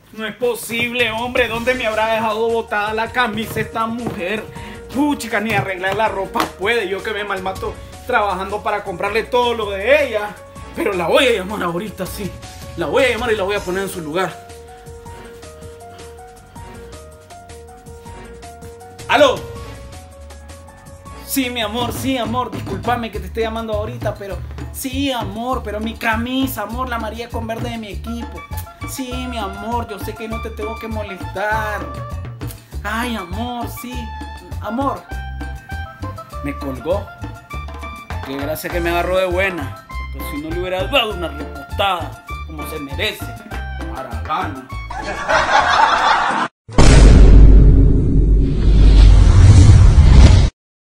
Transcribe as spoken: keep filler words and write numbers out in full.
No es posible, hombre. ¿Dónde me habrá dejado botada la camisa esta mujer? Puchica, ni arreglar la ropa puede. Yo que me malmato trabajando para comprarle todo lo de ella. Pero la voy a llamar ahorita, sí. La voy a llamar y la voy a poner en su lugar. ¡Aló! Sí, mi amor, sí, amor. Discúlpame que te esté llamando ahorita, pero... Sí, amor, pero mi camisa, amor, la amarilla con verde de mi equipo. Sí, mi amor, yo sé que no te tengo que molestar. Ay, amor, sí. Amor. Me colgó. Qué gracia que me agarró de buena. Que si no le hubiera dado una repostada como se merece. Para gana.